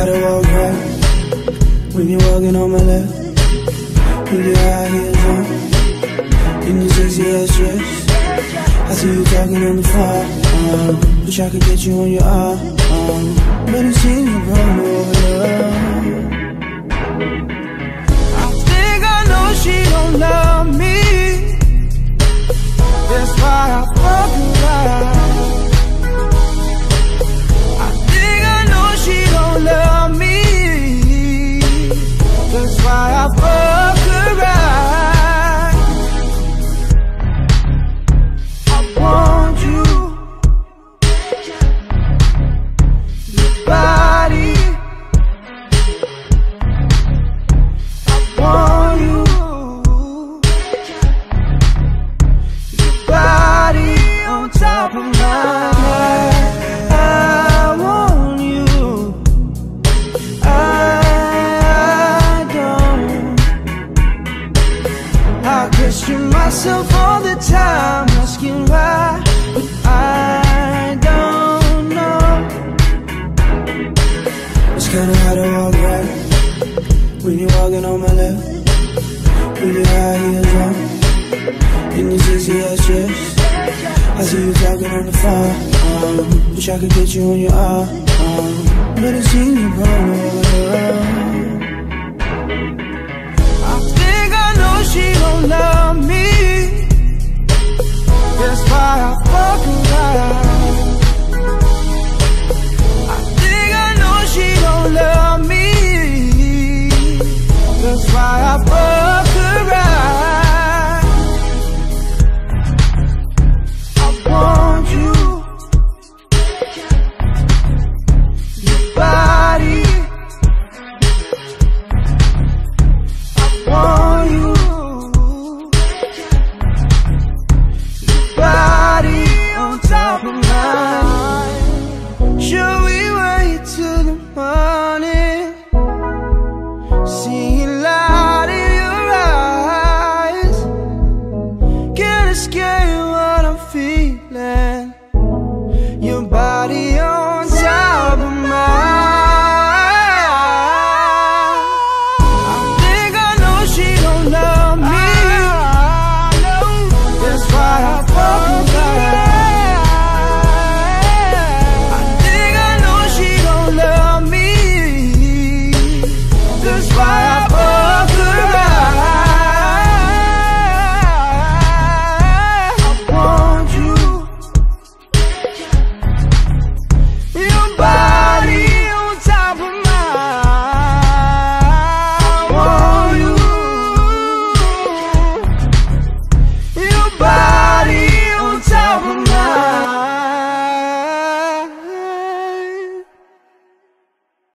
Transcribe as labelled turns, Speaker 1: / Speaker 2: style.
Speaker 1: how to walk right when you're walking on my left. With your high heels on, in your sexy ass dress. I see you talking on the phone. Wish I could get you on your arm, but it seems you're going over love. I think I know she don't love me. That's why I fuck around. I think I know she don't love me. That's why I fuck around. I want you, your body. I want you, your body on top of mine. I want you. I question myself all the time, asking why, but I don't know. It's kinda hard to walk right when you're walking on my left. With your high heels on, in your sexy ass dress. I see you talking on the phone. Wish I could get you on your arm, but it seems you're going over. She don't love me. That's why I fuck around. I think I know she don't love me. That's why I fuck around. I want you, your body. I want you, top of mine. Should we wait till the morning?